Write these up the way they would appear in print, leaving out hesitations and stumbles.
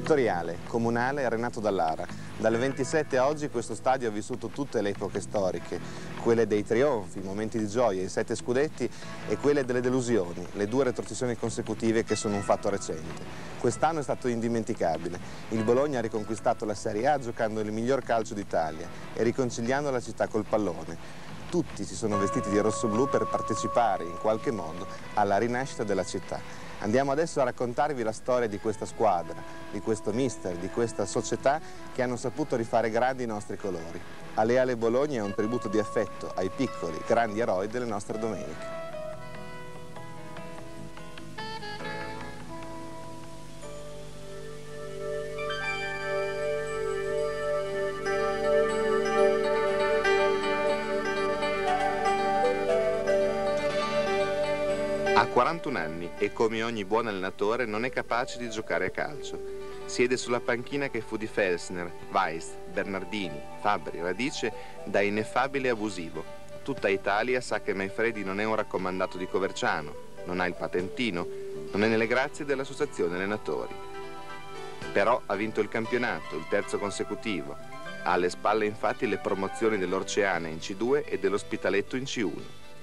Settoriale, comunale, Renato Dallara. Dal 27 a oggi questo stadio ha vissuto tutte le epoche storiche, quelle dei trionfi, i momenti di gioia, i 7 scudetti e quelle delle delusioni, le 2 retrocessioni consecutive che sono un fatto recente. Quest'anno è stato indimenticabile. Il Bologna ha riconquistato la Serie A giocando il miglior calcio d'Italia e riconciliando la città col pallone. Tutti si sono vestiti di rossoblù per partecipare in qualche modo alla rinascita della città. Andiamo adesso a raccontarvi la storia di questa squadra, di questo mister, di questa società che hanno saputo rifare grandi i nostri colori. Aleale Bologna è un tributo di affetto ai piccoli, grandi eroi delle nostre domeniche. Ha 41 anni e come ogni buon allenatore non è capace di giocare a calcio. Siede sulla panchina che fu di Felsner, Weiss, Bernardini, Fabbri, Radice da ineffabile abusivo. Tutta Italia sa che Manfredi non è un raccomandato di Coverciano, non ha il patentino, non è nelle grazie dell'associazione allenatori. Però ha vinto il campionato, il 3° consecutivo. Ha alle spalle infatti le promozioni dell'Orceana in C2 e dell'Ospitaletto in C1.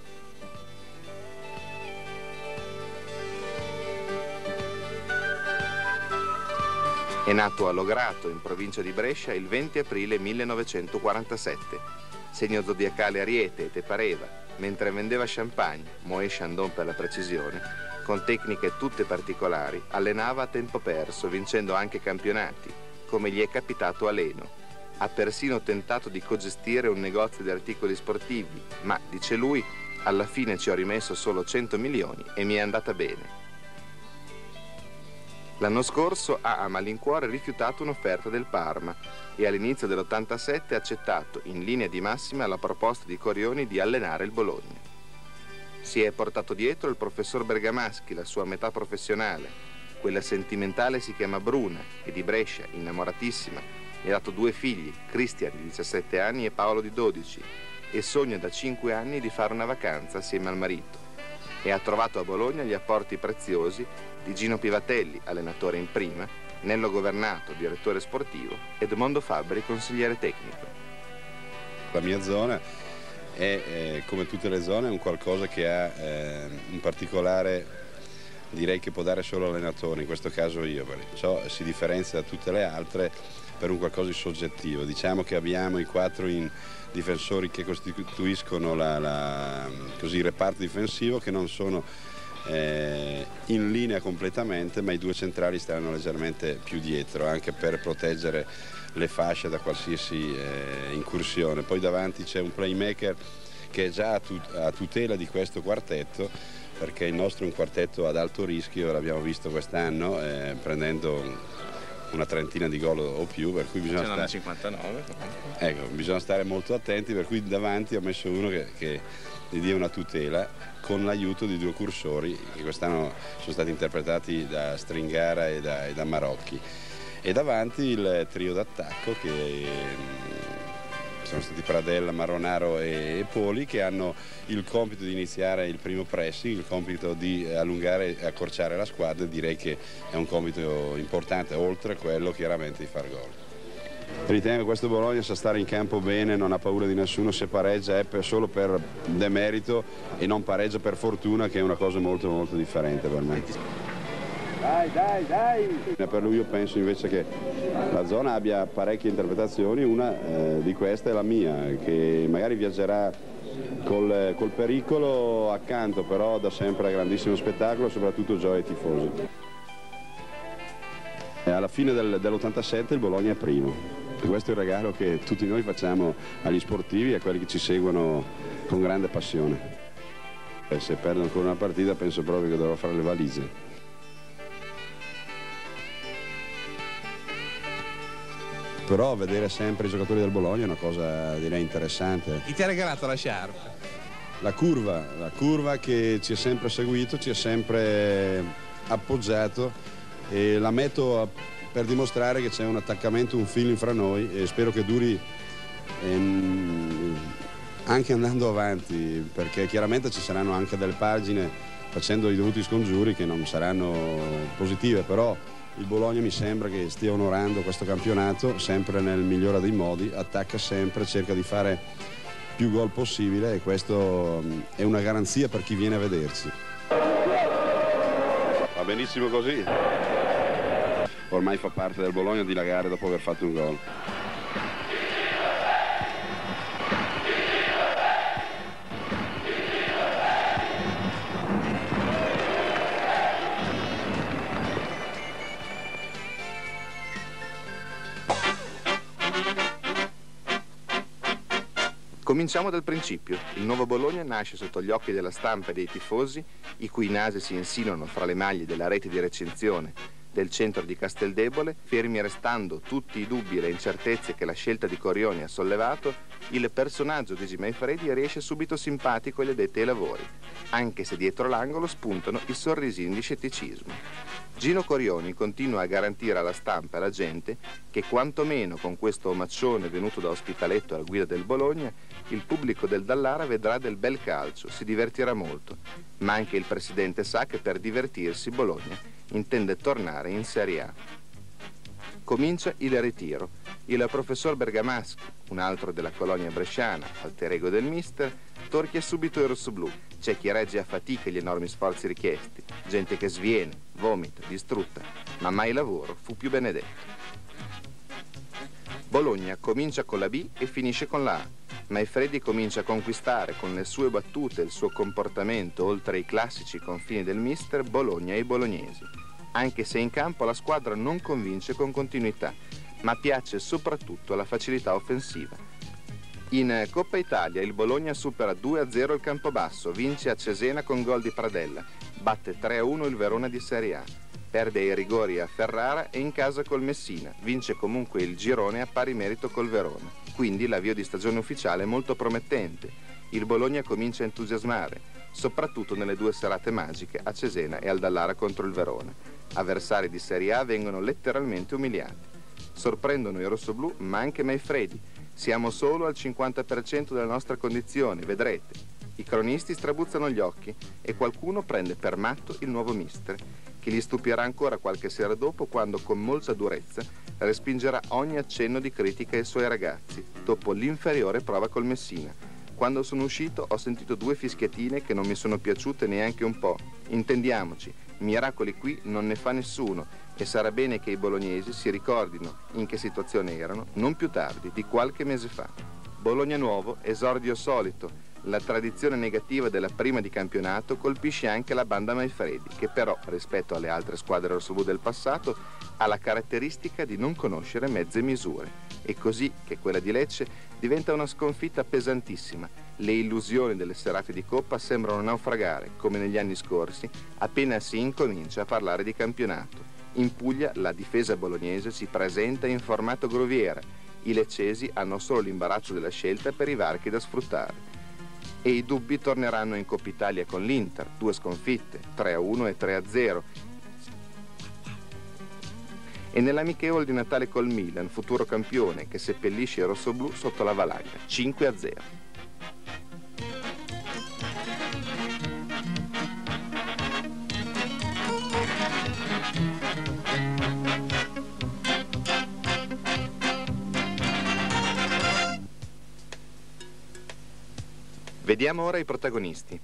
È nato a Lograto, in provincia di Brescia, il 20 aprile 1947. Segno zodiacale Ariete e te pareva, mentre vendeva champagne, Moët Chandon per la precisione, con tecniche tutte particolari, allenava a tempo perso, vincendo anche campionati, come gli è capitato a Leno. Ha persino tentato di cogestire un negozio di articoli sportivi, ma, dice lui, alla fine ci ho rimesso solo 100 milioni e mi è andata bene. L'anno scorso ha a malincuore rifiutato un'offerta del Parma e all'inizio dell'87 ha accettato in linea di massima la proposta di Corioni di allenare il Bologna. Si è portato dietro il professor Bergamaschi, la sua metà professionale. Quella sentimentale si chiama Bruna e di Brescia, innamoratissima, gli ha dato 2 figli, Cristian di 17 anni e Paolo di 12, e sogna da 5 anni di fare una vacanza assieme al marito. E ha trovato a Bologna gli apporti preziosi di Gino Pivatelli, allenatore in prima, Nello Governato, direttore sportivo, ed Edmondo Fabbri, consigliere tecnico. La mia zona è come tutte le zone, un qualcosa che ha un particolare, direi che può dare solo l'allenatore, in questo caso io, perché ciò si differenzia da tutte le altre per un qualcosa di soggettivo. Diciamo che abbiamo i 4 difensori che costituiscono il reparto difensivo, che non sono in linea completamente, ma i 2 centrali stanno leggermente più dietro, anche per proteggere le fasce da qualsiasi incursione. Poi davanti c'è un playmaker che è già a tutela di questo quartetto, perché il nostro è un quartetto ad alto rischio, l'abbiamo visto quest'anno, prendendo una trentina di gol o più, per cui bisogna stare 59. Ecco, bisogna stare molto attenti, per cui davanti ho messo uno che gli dia una tutela, con l'aiuto di 2 cursori che quest'anno sono stati interpretati da Stringara e da Marocchi, e davanti il trio d'attacco che sono stati Pradella, Marronaro e Poli, che hanno il compito di iniziare il primo pressing, il compito di allungare e accorciare la squadra, e direi che è un compito importante, oltre a quello chiaramente di far gol. Ritengo che questo Bologna sa stare in campo bene, non ha paura di nessuno, se pareggia è solo per demerito e non pareggia per fortuna, che è una cosa molto molto differente per me. Dai! Per lui io penso invece che la zona abbia parecchie interpretazioni, una di queste è la mia, che magari viaggerà col pericolo accanto, però dà sempre grandissimo spettacolo, soprattutto gioia ai tifosi. Alla fine dell'87 il Bologna è primo. Questo è il regalo che tutti noi facciamo agli sportivi e a quelli che ci seguono con grande passione. Se perdo ancora una partita penso proprio che dovrò fare le valigie. Però vedere sempre i giocatori del Bologna è una cosa, direi, interessante. Chi ti ha regalato la sciarpa? La curva che ci ha sempre seguito, ci ha sempre appoggiato, e la metto per dimostrare che c'è un attaccamento, un feeling fra noi, e spero che duri anche andando avanti, perché chiaramente ci saranno anche delle pagine facendo i dovuti scongiuri che non saranno positive, però Il Bologna mi sembra che stia onorando questo campionato sempre nel migliore dei modi, attacca sempre, cerca di fare più gol possibile e questo è una garanzia per chi viene a vederci. Va benissimo così. Ormai fa parte del Bologna dilagare dopo aver fatto un gol. Cominciamo dal principio. Il nuovo Bologna nasce sotto gli occhi della stampa e dei tifosi, i cui nasi si insinuano fra le maglie della rete di recensione del centro di Casteldebole, fermi restando tutti i dubbi e le incertezze che la scelta di Corioni ha sollevato, il personaggio di Gigi Manfredi riesce subito simpatico agli addetti ai lavori, anche se dietro l'angolo spuntano i sorrisini di scetticismo. Gino Corioni continua a garantire alla stampa e alla gente che quantomeno con questo omaccione venuto da Ospitaletto alla guida del Bologna, il pubblico del Dallara vedrà del bel calcio, si divertirà molto, ma anche il presidente sa che per divertirsi Bologna intende tornare in Serie A. Comincia il ritiro. Il professor Bergamaschi, un altro della colonia bresciana, alter ego del mister, torchia subito il rossoblù. C'è chi regge a fatica gli enormi sforzi richiesti, gente che sviene, vomita, distrutta, ma mai lavoro fu più benedetto. Bologna comincia con la B e finisce con la A. Manfredi comincia a conquistare con le sue battute e il suo comportamento oltre i classici confini del mister Bologna e i bolognesi, anche se in campo la squadra non convince con continuità, ma piace soprattutto la facilità offensiva. In Coppa Italia il Bologna supera 2-0 il Campobasso, vince a Cesena con gol di Pradella, batte 3-1 il Verona di Serie A, perde i rigori a Ferrara e in casa col Messina, vince comunque il girone a pari merito col Verona. Quindi l'avvio di stagione ufficiale è molto promettente. Il Bologna comincia a entusiasmare, soprattutto nelle due serate magiche a Cesena e al Dallara contro il Verona. Avversari di Serie A vengono letteralmente umiliati. Sorprendono i rossoblù, ma anche Manfredi. Siamo solo al 50% della nostra condizione, vedrete. I cronisti strabuzzano gli occhi e qualcuno prende per matto il nuovo mister, che li stupirà ancora qualche sera dopo quando con molta durezza respingerà ogni accenno di critica ai suoi ragazzi, dopo l'inferiore prova col Messina. Quando sono uscito ho sentito 2 fischiatine che non mi sono piaciute neanche un po'. Intendiamoci, miracoli qui non ne fa nessuno e sarà bene che i bolognesi si ricordino in che situazione erano non più tardi di qualche mese fa. Bologna nuovo, esordio solito. La tradizione negativa della prima di campionato colpisce anche la banda Manfredi, che però, rispetto alle altre squadre rossoblù del passato, ha la caratteristica di non conoscere mezze misure. È così che quella di Lecce diventa una sconfitta pesantissima. Le illusioni delle serate di Coppa sembrano naufragare, come negli anni scorsi, appena si incomincia a parlare di campionato. In Puglia la difesa bolognese si presenta in formato groviera. I leccesi hanno solo l'imbarazzo della scelta per i varchi da sfruttare. E i dubbi torneranno in Coppa Italia con l'Inter, 2 sconfitte, 3-1 e 3-0. E nell'amichevole di Natale col Milan, futuro campione, che seppellisce il rossoblù sotto la valanga, 5-0. Vediamo ora i protagonisti.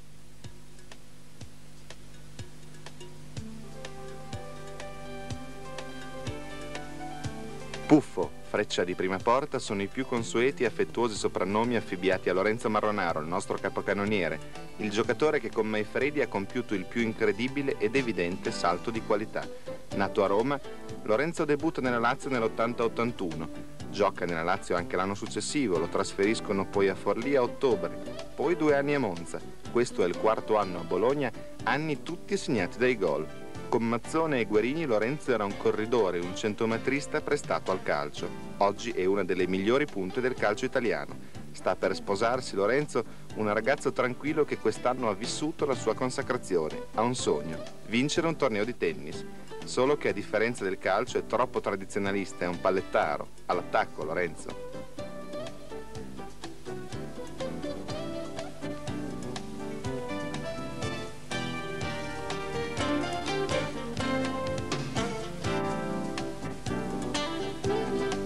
Puffo, Freccia di Prima Porta sono i più consueti e affettuosi soprannomi affibbiati a Lorenzo Marronaro, il nostro capocannoniere, il giocatore che con Manfredi ha compiuto il più incredibile ed evidente salto di qualità. Nato a Roma, Lorenzo debutta nella Lazio nell'80-81. Gioca nella Lazio anche l'anno successivo, lo trasferiscono poi a Forlì a ottobre, poi 2 anni a Monza. Questo è il 4º anno a Bologna, anni tutti segnati dai gol. Con Mazzone e Guerini Lorenzo era un corridore, un centometrista prestato al calcio. Oggi è una delle migliori punte del calcio italiano. Sta per sposarsi Lorenzo, un ragazzo tranquillo che quest'anno ha vissuto la sua consacrazione. Ha un sogno, vincere un torneo di tennis. Solo che a differenza del calcio è troppo tradizionalista, è un pallettaro. All'attacco Lorenzo.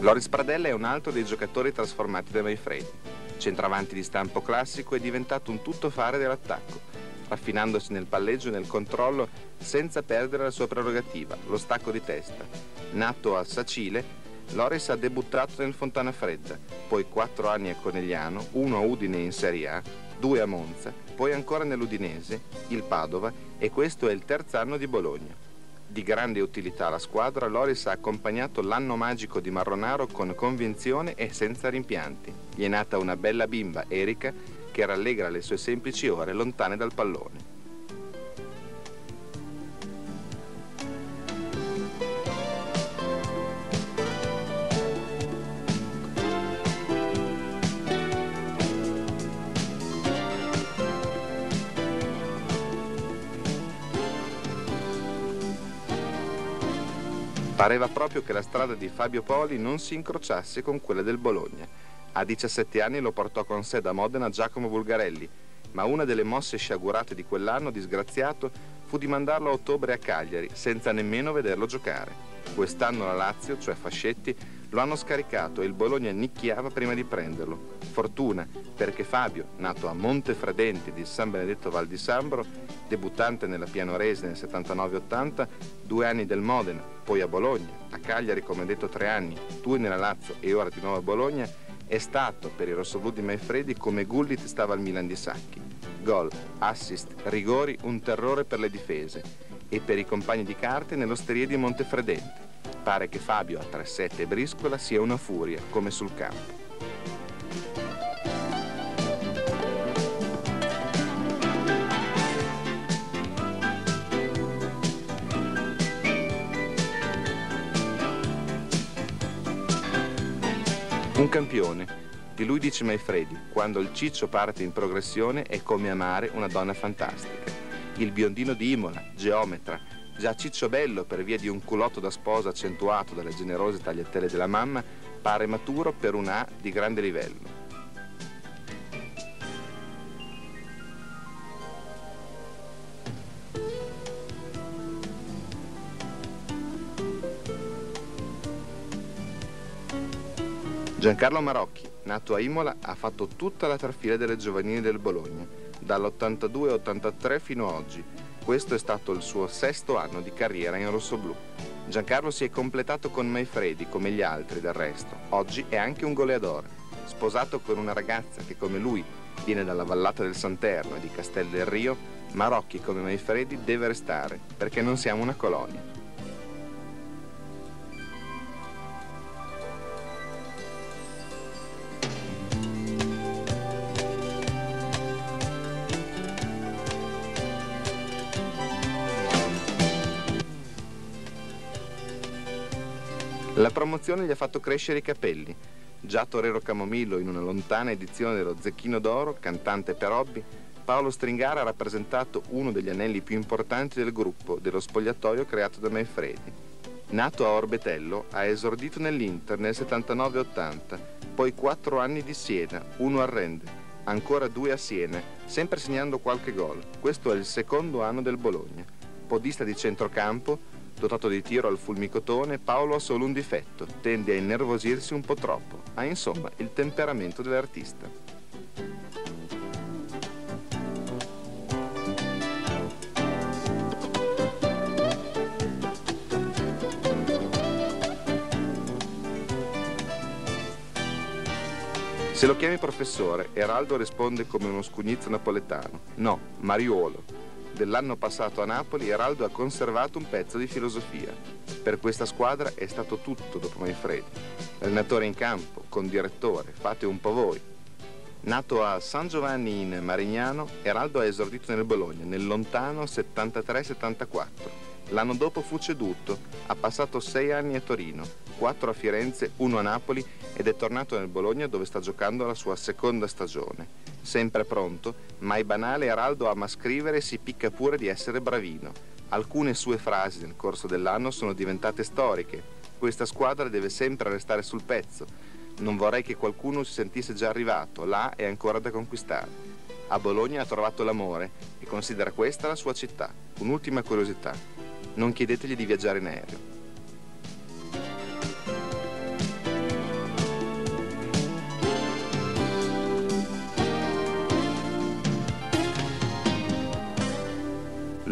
Loris Pradella è un altro dei giocatori trasformati da Manfredi. Centravanti di stampo classico, è diventato un tuttofare dell'attacco, raffinandosi nel palleggio e nel controllo senza perdere la sua prerogativa, lo stacco di testa. Nato a Sacile, Loris ha debuttato nel Fontana Fredda, poi 4 anni a Conegliano, 1 a Udine in Serie A, 2 a Monza, poi ancora nell'Udinese, il Padova e questo è il 3° anno di Bologna. Di grande utilità alla squadra, Loris ha accompagnato l'anno magico di Marronaro con convinzione e senza rimpianti. Gli è nata una bella bimba, Erika, che rallegra le sue semplici ore lontane dal pallone. Pareva proprio che la strada di Fabio Poli non si incrociasse con quella del Bologna. A 17 anni lo portò con sé da Modena Giacomo Bulgarelli, ma una delle mosse sciagurate di quell'anno disgraziato fu di mandarlo a ottobre a Cagliari, senza nemmeno vederlo giocare. Quest'anno la Lazio, cioè Fascetti, lo hanno scaricato e il Bologna nicchiava prima di prenderlo. Fortuna, perché Fabio, nato a Montefradenti di San Benedetto Val di Sambro, debuttante nella Pianorese nel 79-80, 2 anni del Modena, poi a Bologna, a Cagliari come detto 3 anni, 2 nella Lazio e ora di nuovo a Bologna, è stato per i rossoblù di Manfredi come Gullit stava al Milan di Sacchi. Gol, assist, rigori, un terrore per le difese e per i compagni di carte nell'osteria di Montefradenti. Pare che Fabio a 3-7 e briscola sia una furia come sul campo. Un campione. Di lui dice Manfredi, quando il ciccio parte in progressione è come amare una donna fantastica. Il biondino di Imola, geometra, già cicciobello per via di un culotto da sposa accentuato dalle generose tagliatelle della mamma, pare maturo per una A di grande livello. Giancarlo Marocchi, nato a Imola, ha fatto tutta la trafila delle giovanili del Bologna, dall'82-83 fino ad oggi. Questo è stato il suo 6° anno di carriera in rossoblù. Giancarlo si è completato con Manfredi, come gli altri del resto. Oggi è anche un goleador, sposato con una ragazza che come lui viene dalla vallata del Santerno e di Castel del Rio. Marocchi, come Manfredi, deve restare, perché non siamo una colonia. La promozione gli ha fatto crescere i capelli. Già torero Camomillo in una lontana edizione dello Zecchino d'Oro, cantante per hobby, Paolo Stringara ha rappresentato uno degli anelli più importanti del gruppo, dello spogliatoio creato da Manfredi. Nato a Orbetello, ha esordito nell'Inter nel 79-80, poi 4 anni di Siena, 1 a Rende, ancora 2 a Siena, sempre segnando qualche gol. Questo è il 2° anno del Bologna. Podista di centrocampo, dotato di tiro al fulmicotone, Paolo ha solo un difetto, tende a innervosirsi un po' troppo, ha insomma il temperamento dell'artista. Se lo chiami professore, Eraldo risponde come uno scugnizzo napoletano. No, Mariuolo. Dell'anno passato a Napoli, Eraldo ha conservato un pezzo di filosofia. Per questa squadra è stato tutto dopo Manfredi. Allenatore in campo, con direttore, fate un po' voi. Nato a San Giovanni in Marignano, Eraldo ha esordito nel Bologna nel lontano 73-74. L'anno dopo fu ceduto, ha passato 6 anni a Torino, 4 a Firenze, 1 a Napoli ed è tornato nel Bologna dove sta giocando la sua 2ª stagione. Sempre pronto, mai banale, Eraldo ama scrivere e si picca pure di essere bravino. Alcune sue frasi nel corso dell'anno sono diventate storiche. Questa squadra deve sempre restare sul pezzo. Non vorrei che qualcuno si sentisse già arrivato, là è ancora da conquistare. A Bologna ha trovato l'amore e considera questa la sua città. Un'ultima curiosità: non chiedetegli di viaggiare in aereo.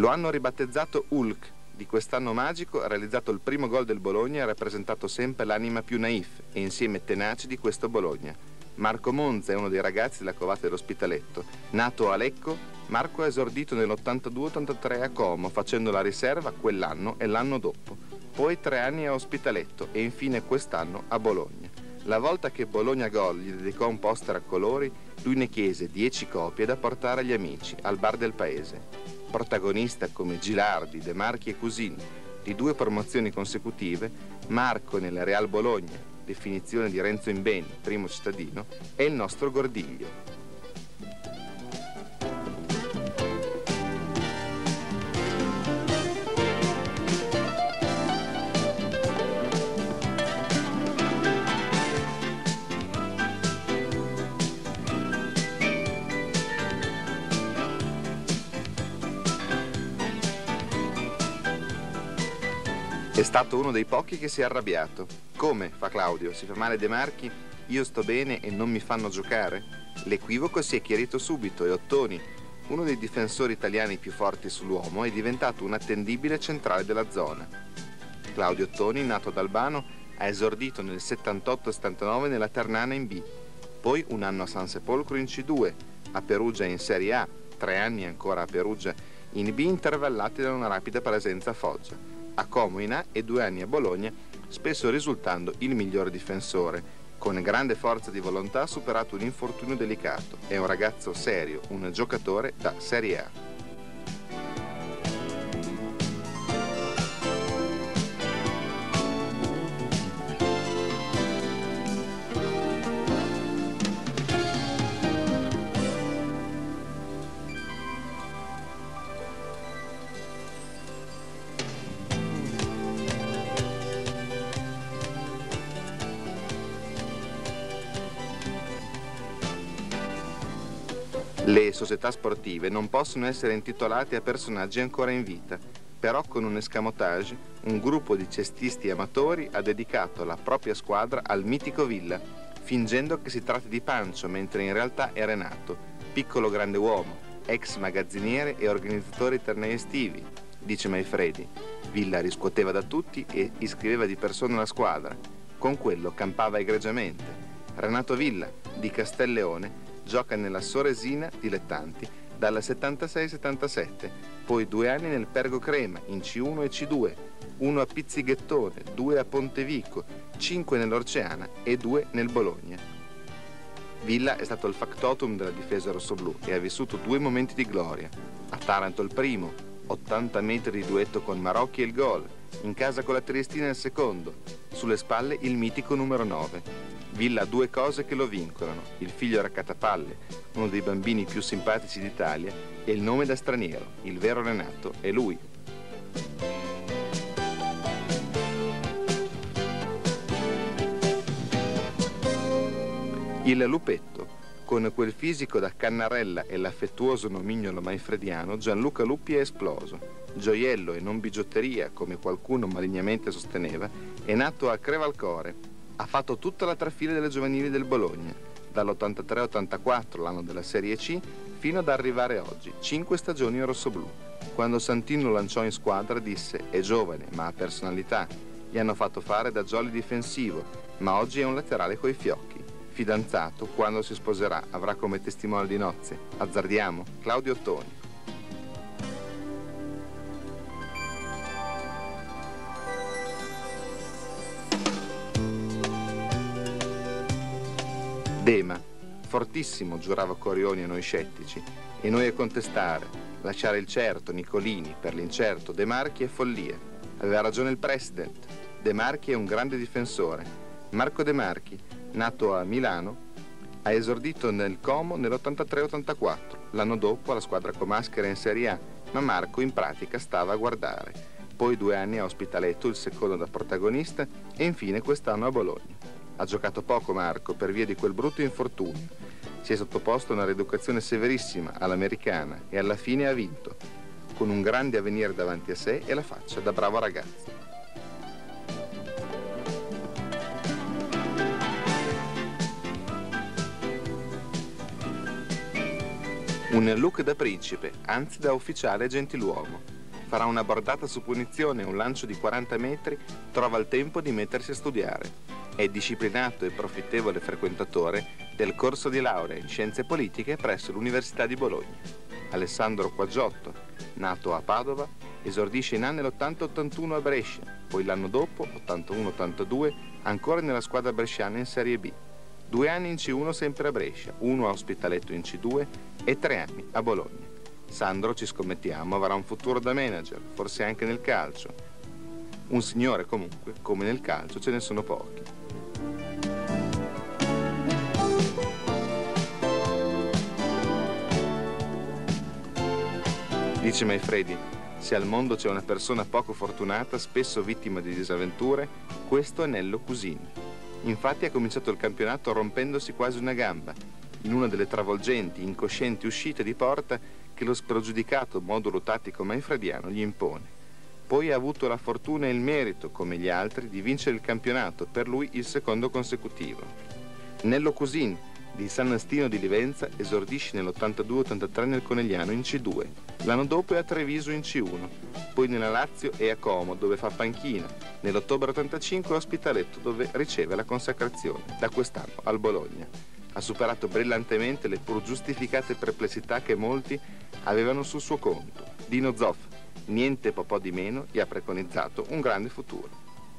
Lo hanno ribattezzato Hulk. Di quest'anno magico ha realizzato il primo gol del Bologna e ha rappresentato sempre l'anima più naif e insieme tenace di questo Bologna. Marco Monza è uno dei ragazzi della Covata dell'Ospitaletto. Nato a Lecco, Marco ha esordito nell'82-83 a Como, facendo la riserva quell'anno e l'anno dopo. Poi 3 anni a Ospitaletto e infine quest'anno a Bologna. La volta che Bologna Gol gli dedicò un poster a colori, lui ne chiese 10 copie da portare agli amici al bar del paese. Protagonista come Gilardi, De Marchi e Cusini di 2 promozioni consecutive, Marco nella Real Bologna, definizione di Renzo Imbeni, primo cittadino, è il nostro Gordiglio. È stato uno dei pochi che si è arrabbiato. Come? Fa Claudio. Si fa male De Marchi? Io sto bene e non mi fanno giocare? L'equivoco si è chiarito subito e Ottoni, uno dei difensori italiani più forti sull'uomo, è diventato un attendibile centrale della zona. Claudio Ottoni, nato ad Albano, ha esordito nel 78-79 nella Ternana in B, poi un anno a San Sepolcro in C2, a Perugia in Serie A, 3 anni ancora a Perugia in B, intervallati da una rapida presenza a Foggia, a Como in A e 2 anni a Bologna, spesso risultando il migliore difensore. Con grande forza di volontà ha superato un infortunio delicato. È un ragazzo serio, un giocatore da Serie A. Le società sportive non possono essere intitolate a personaggi ancora in vita, però con un escamotage un gruppo di cestisti amatori ha dedicato la propria squadra al mitico Villa, fingendo che si tratti di Pancio, mentre in realtà è Renato, piccolo grande uomo, ex magazziniere e organizzatore di tornei estivi, dice Maifredi. Villa riscuoteva da tutti e iscriveva di persona la squadra, con quello campava egregiamente. Renato Villa, di Castelleone, gioca nella Soresina Dilettanti dal 76-77, poi 2 anni nel Pergo Crema in C1 e C2, 1 a Pizzighettone, 2 a Pontevico, 5 nell'Orceana e 2 nel Bologna. Villa è stato il factotum della difesa rossoblù e ha vissuto 2 momenti di gloria. A Taranto il primo, 80 metri di duetto con Marocchi e il gol, in casa con la Triestina il secondo, sulle spalle il mitico numero 9. Villa ha 2 cose che lo vincolano: il figlio raccattapalle, uno dei bambini più simpatici d'Italia, e il nome da straniero, il vero Renato, è lui. Il Lupetto, con quel fisico da Cannarella e l'affettuoso nomignolo maifrediano, Gianluca Luppi è esploso. Gioiello e non bigiotteria, come qualcuno malignamente sosteneva, è nato a Crevalcore. Ha fatto tutta la trafila delle giovanili del Bologna, dall'83-84, l'anno della Serie C, fino ad arrivare oggi, 5 stagioni in rossoblù. Quando Santino lo lanciò in squadra disse: è giovane, ma ha personalità. Gli hanno fatto fare da jolly difensivo, ma oggi è un laterale coi fiocchi. Fidanzato, quando si sposerà, avrà come testimone di nozze. Azzardiamo, Claudio Ottoni. Dema, fortissimo, giurava Corioni a noi scettici, e noi a contestare, lasciare il certo, Nicolini, per l'incerto, De Marchi è follia. Aveva ragione il president, De Marchi è un grande difensore. Marco De Marchi, nato a Milano, ha esordito nel Como nell'83-84, l'anno dopo alla squadra comaschera in Serie A, ma Marco in pratica stava a guardare. Poi 2 anni a Ospitaletto, il secondo da protagonista, e infine quest'anno a Bologna. Ha giocato poco Marco per via di quel brutto infortunio. Si è sottoposto a una rieducazione severissima all'americana e alla fine ha vinto, con un grande avvenire davanti a sé e la faccia da bravo ragazzo. Un look da principe, anzi da ufficiale gentiluomo. Farà una bordata su punizione e un lancio di 40 metri, trova il tempo di mettersi a studiare. È disciplinato e profittevole frequentatore del corso di laurea in scienze politiche presso l'Università di Bologna. Alessandro Quaggiotto, nato a Padova, esordisce in anni l'80-81 a Brescia, poi l'anno dopo, 81-82, ancora nella squadra bresciana in Serie B. 2 anni in C1 sempre a Brescia, 1 a Ospitaletto in C2 e 3 anni a Bologna. Sandro, ci scommettiamo, avrà un futuro da manager, forse anche nel calcio. Un signore comunque, come nel calcio, ce ne sono pochi. Dice Maifredi, se al mondo c'è una persona poco fortunata, spesso vittima di disavventure, questo è Nello Cusini. Infatti ha cominciato il campionato rompendosi quasi una gamba, in una delle travolgenti, incoscienti uscite di porta che lo spregiudicato modulo tattico maifrediano gli impone. Poi ha avuto la fortuna e il merito, come gli altri, di vincere il campionato, per lui il secondo consecutivo. Nello Cusin, di San Nastino di Livenza, esordisce nell'82-83 nel Conegliano in C2. L'anno dopo è a Treviso in C1, poi nella Lazio e a Como, dove fa panchina. Nell'ottobre 85 a Ospitaletto, dove riceve la consacrazione, da quest'anno al Bologna. Ha superato brillantemente le pur giustificate perplessità che molti avevano sul suo conto. Dino Zoff, niente po' di meno, gli ha preconizzato un grande futuro.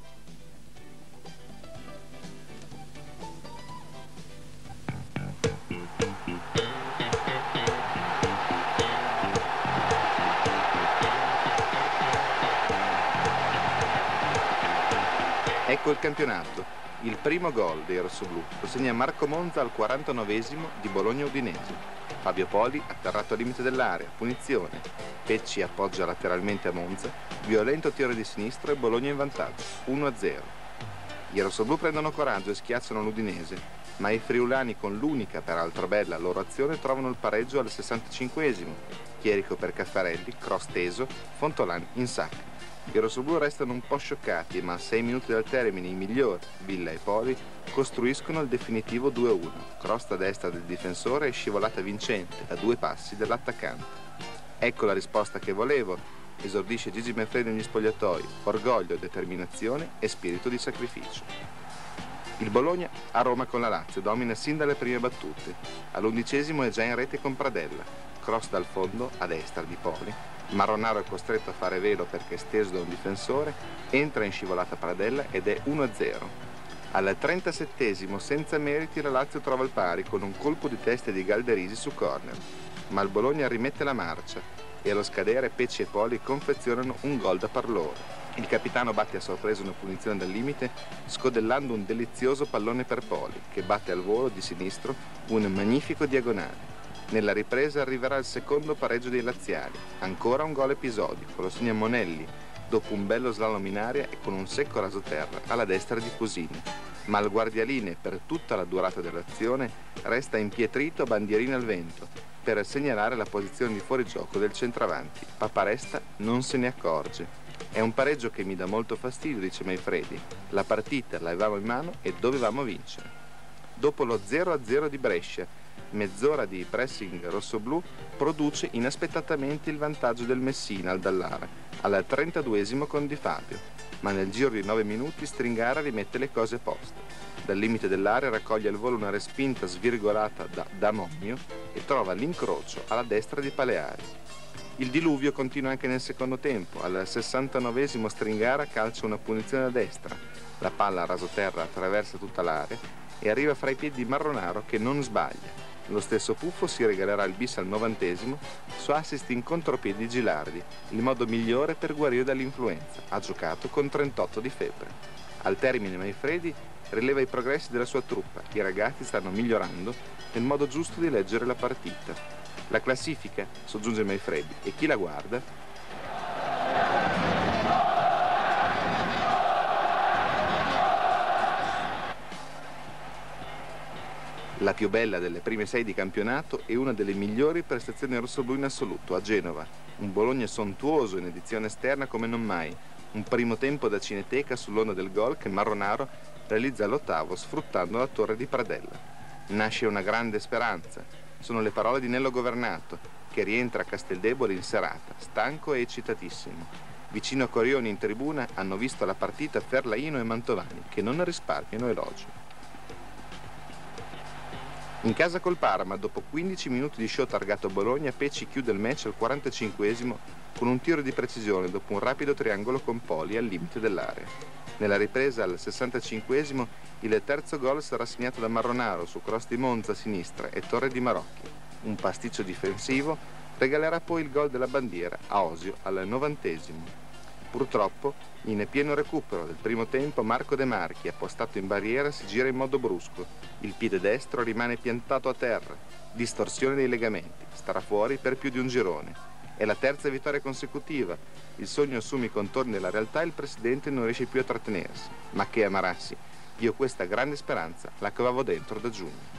Ecco il campionato. Il primo gol dei rossoblù lo segna Marco Monza al 49esimo di Bologna-Udinese. Fabio Poli, atterrato al limite dell'area, punizione. Pecci appoggia lateralmente a Monza, violento tiro di sinistro e Bologna in vantaggio, 1-0. I rossoblù prendono coraggio e schiacciano l'Udinese, ma i friulani, con l'unica peraltro bella loro azione, trovano il pareggio al 65esimo. Chierico per Caffarelli, cross teso, Fontolani in sacca. I rossoblù restano un po' scioccati, ma a 6 minuti dal termine i migliori, Villa e Poli, costruiscono il definitivo 2-1. Cross a destra del difensore e scivolata vincente a 2 passi dell'attaccante. Ecco la risposta che volevo, esordisce Gigi Manfredi negli spogliatoi, orgoglio, determinazione e spirito di sacrificio. Il Bologna a Roma con la Lazio domina sin dalle prime battute. All'11esimo è già in rete con Pradella, cross dal fondo a destra di Poli. Marronaro è costretto a fare velo perché è steso da un difensore, entra in scivolata Pradella ed è 1-0. Al 37esimo, senza meriti, la Lazio trova il pari con un colpo di testa di Galderisi su corner, ma il Bologna rimette la marcia e allo scadere Pecci e Poli confezionano un gol da par loro. Il capitano batte a sorpresa una punizione dal limite, scodellando un delizioso pallone per Poli, che batte al volo di sinistro un magnifico diagonale. Nella ripresa arriverà il secondo pareggio dei laziali, ancora un gol episodico, lo segna Monelli, dopo un bello slalom in aria e con un secco rasoterra alla destra di Cusini. Ma il guardialine, per tutta la durata dell'azione, resta impietrito a bandierina al vento, per segnalare la posizione di fuorigioco del centravanti. Paparesta non se ne accorge. È un pareggio che mi dà molto fastidio, dice Maifredi. La partita l'avevamo in mano e dovevamo vincere. Dopo lo 0-0 di Brescia, mezz'ora di pressing rossoblù produce inaspettatamente il vantaggio del Messina al Dallara, al 32esimo con Di Fabio, ma nel giro di 9 minuti Stringara rimette le cose a posto. Dal limite dell'area raccoglie al volo una respinta svirgolata da Damonio e trova l'incrocio alla destra di Paleari. Il diluvio continua anche nel secondo tempo. Al 69esimo Stringara calcia una punizione a destra. La palla a rasoterra attraversa tutta l'area e arriva fra i piedi di Marronaro, che non sbaglia. Lo stesso Puffo si regalerà il bis al 90esimo su assist in contropiedi di Gilardi, il modo migliore per guarire dall'influenza. Ha giocato con 38 di febbre. Al termine Maifredi rileva i progressi della sua truppa. I ragazzi stanno migliorando nel modo giusto di leggere la partita. La classifica, soggiunge Maifredi, e chi la guarda? La più bella delle prime 6 di campionato e una delle migliori prestazioni rossoblù in assoluto, a Genova. Un Bologna sontuoso in edizione esterna come non mai. Un primo tempo da cineteca sull'onda del gol che Marronaro realizza all'8° sfruttando la torre di Pradella. Nasce una grande speranza. Sono le parole di Nello Governato. che rientra a Casteldebole in serata, stanco e eccitatissimo. Vicino a Corioni in tribuna hanno visto la partita Ferlaino e Mantovani, che non risparmiano elogi. In casa col Parma, dopo 15 minuti di show targato a Bologna, Pecci chiude il match al 45esimo con un tiro di precisione dopo un rapido triangolo con Poli al limite dell'area. Nella ripresa al 65esimo il terzo gol sarà segnato da Marronaro su cross di Monza a sinistra e torre di Marocchi. Un pasticcio difensivo regalerà poi il gol della bandiera a Osio al 90esimo. Purtroppo, in pieno recupero del primo tempo, Marco De Marchi, appostato in barriera, si gira in modo brusco. Il piede destro rimane piantato a terra. Distorsione dei legamenti. Starà fuori per più di un girone. È la terza vittoria consecutiva. Il sogno assume i contorni della realtà e il presidente non riesce più a trattenersi. Ma che amarassi. Io questa grande speranza la cavavo dentro da giugno.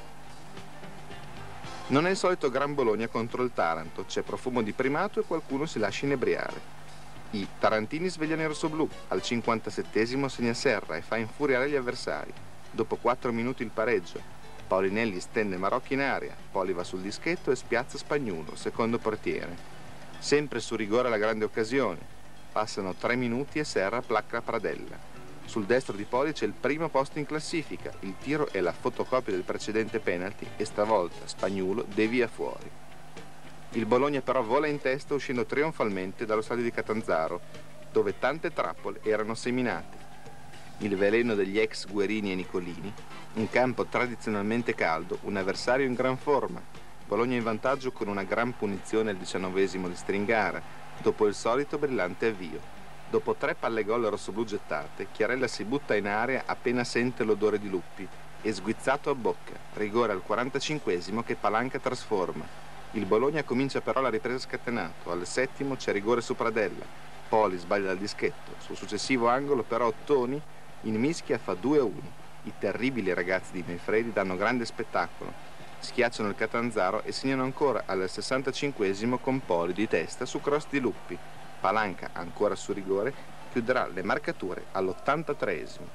Non è il solito Gran Bologna contro il Taranto. C'è profumo di primato e qualcuno si lascia inebriare. I tarantini svegliano il rossoblù, al 57esimo segna Serra e fa infuriare gli avversari. Dopo 4 minuti il pareggio. Paulinelli stende Marocchi in aria, Poli va sul dischetto e spiazza Spagnuolo, secondo portiere. Sempre su rigore la grande occasione. Passano 3 minuti e Serra placca Pradella. Sul destro di Poli c'è il primo posto in classifica, il tiro è la fotocopia del precedente penalty e stavolta Spagnuolo devia fuori. Il Bologna però vola in testa uscendo trionfalmente dallo stadio di Catanzaro, dove tante trappole erano seminate. Il veleno degli ex Guerini e Nicolini, un campo tradizionalmente caldo, un avversario in gran forma. Bologna in vantaggio con una gran punizione al 19esimo di Stringara, dopo il solito brillante avvio. Dopo 3 palle gol rossoblù gettate, Chiarella si butta in area appena sente l'odore di Luppi e sguizzato a bocca, rigore al 45esimo che Palanca trasforma. Il Bologna comincia però la ripresa scatenato, al 7° c'è rigore su Pradella, Poli sbaglia dal dischetto, sul successivo angolo però Toni in mischia fa 2-1. I terribili ragazzi di Manfredi danno grande spettacolo, schiacciano il Catanzaro e segnano ancora al 65esimo con Poli di testa su cross di Luppi. Palanca, ancora su rigore, chiuderà le marcature all'83esimo.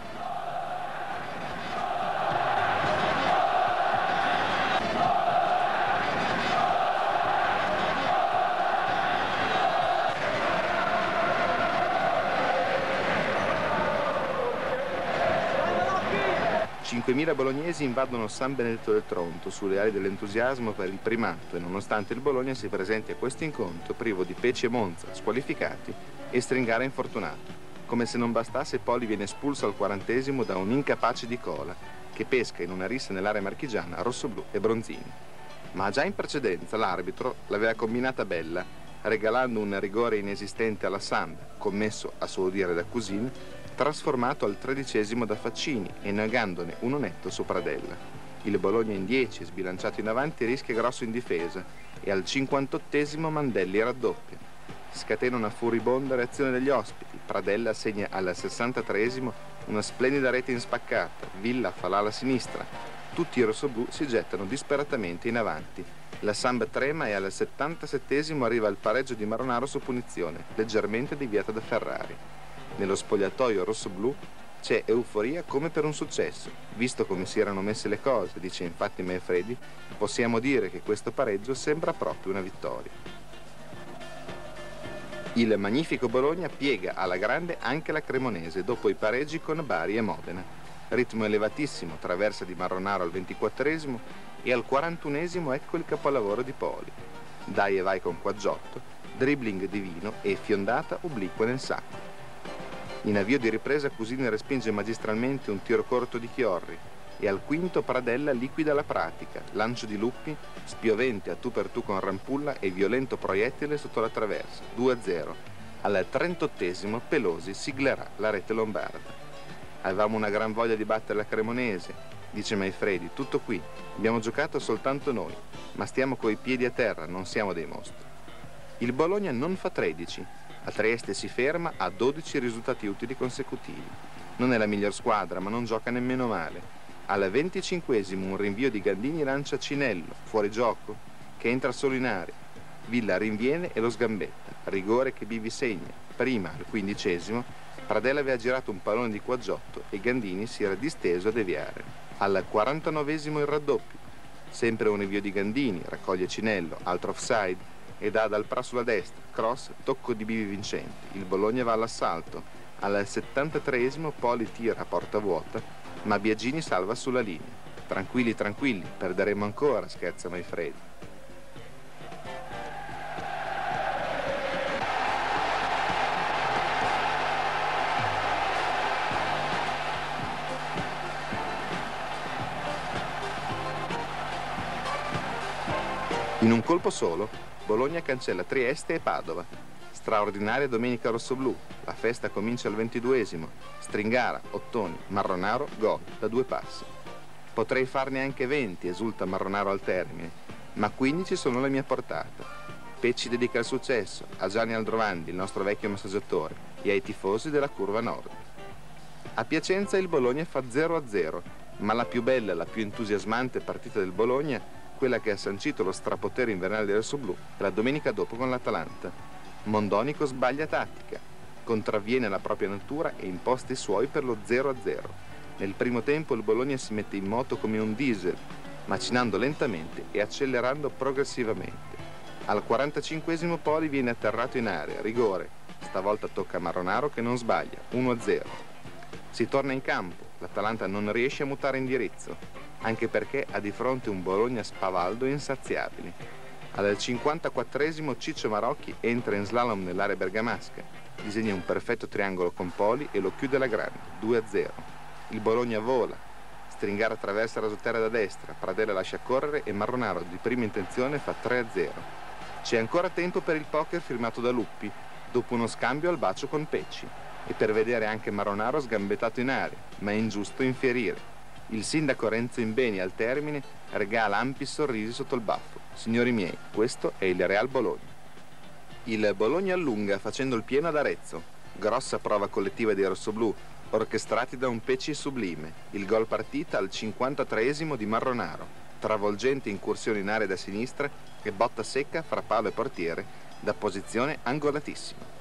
Mila bolognesi invadono San Benedetto del Tronto sulle ali dell'entusiasmo per il primato e nonostante il Bologna si presenti a questo incontro privo di Pecci e Monza, squalificati, e Stringara infortunato. Come se non bastasse, Poli viene espulso al 40esimo da un incapace di Cola che pesca in una rissa nell'area marchigiana rossoblù e Bronzini. Ma già in precedenza l'arbitro l'aveva combinata bella, regalando un rigore inesistente alla Sanda, commesso a suo dire da Cusin, trasformato al 13esimo da Faccini e negandone uno netto su Pradella. Il Bologna in 10, sbilanciato in avanti, rischia grosso in difesa e al 58esimo Mandelli raddoppia. Scatena una furibonda reazione degli ospiti. Pradella segna al 63esimo una splendida rete in spaccata. Villa fa l'ala sinistra. Tutti i rossoblù si gettano disperatamente in avanti. La Samba trema e al 77esimo arriva il pareggio di Maronaro su punizione, leggermente deviata da Ferrari. Nello spogliatoio rossoblù c'è euforia come per un successo. Visto come si erano messe le cose, dice infatti Manfredi, possiamo dire che questo pareggio sembra proprio una vittoria. Il magnifico Bologna piega alla grande anche la Cremonese dopo i pareggi con Bari e Modena. Ritmo elevatissimo, traversa di Marronaro al 24esimo e al 41esimo ecco il capolavoro di Poli. Dai e vai con Quaggiotto, dribbling divino e fiondata obliqua nel sacco. In avvio di ripresa Cusin respinge magistralmente un tiro corto di Chiorri e al 5° Pradella liquida la pratica, lancio di Luppi, spiovente a tu per tu con Rampulla e violento proiettile sotto la traversa, 2-0. Al 38esimo Pelosi siglerà la rete lombarda. Avevamo una gran voglia di battere la Cremonese, dice Manfredi, tutto qui, abbiamo giocato soltanto noi, ma stiamo coi piedi a terra, non siamo dei mostri. Il Bologna non fa 13. A Trieste si ferma a 12 risultati utili consecutivi. Non è la miglior squadra, ma non gioca nemmeno male. Al 25esimo un rinvio di Gandini lancia Cinello, fuori gioco, che entra solo in area. Villa rinviene e lo sgambetta, rigore che Bivi segna. Prima, al 15esimo, Pradella aveva girato un pallone di Quaggiotto e Gandini si era disteso a deviare. Al 49esimo il raddoppio. Sempre un rinvio di Gandini, raccoglie Cinello, altro offside e dà dal Pra sulla destra, cross, tocco di Bivi vincente. Il Bologna va all'assalto. Al 73esimo Poli tira a porta vuota, ma Biagini salva sulla linea. Tranquilli, tranquilli, perderemo ancora, scherza Maifredi. In un colpo solo, Bologna cancella Trieste e Padova. Straordinaria domenica rossoblù, la festa comincia al 22esimo. Stringara, Ottoni, Marronaro, gol da 2 passi. Potrei farne anche 20, esulta Marronaro al termine, ma 15 sono alla mia portata. Pecci dedica il successo a Gianni Aldrovandi, il nostro vecchio massaggiatore, e ai tifosi della curva nord. A Piacenza il Bologna fa 0-0, ma la più bella, la più entusiasmante partita del Bologna, quella che ha sancito lo strapotere invernale del rossoblù, è la domenica dopo con l'Atalanta. Mondonico sbaglia tattica, contravviene alla propria natura e imposta i suoi per lo 0-0. Nel primo tempo il Bologna si mette in moto come un diesel, macinando lentamente e accelerando progressivamente. Al 45esimo Poli viene atterrato in area, rigore. Stavolta tocca a Marronaro che non sbaglia, 1-0. Si torna in campo, l'Atalanta non riesce a mutare indirizzo, anche perché ha di fronte un Bologna spavaldo e insaziabile. Al 54esimo Ciccio Marocchi entra in slalom nell'area bergamasca, disegna un perfetto triangolo con Poli e lo chiude alla grande, 2-0. Il Bologna vola, Stringara attraversa la sotterra da destra, Pradella lascia correre e Marronaro di prima intenzione fa 3-0. C'è ancora tempo per il poker firmato da Luppi, dopo uno scambio al bacio con Pecci, e per vedere anche Marronaro sgambettato in aria, ma è ingiusto infierire. Il sindaco Renzo Imbeni al termine regala ampi sorrisi sotto il baffo. Signori miei, questo è il Real Bologna. Il Bologna allunga facendo il pieno ad Arezzo. Grossa prova collettiva dei rossoblù, orchestrati da un Pecci sublime. Il gol partita al 53esimo di Marronaro. Travolgente incursione in area da sinistra e botta secca fra palo e portiere da posizione angolatissima.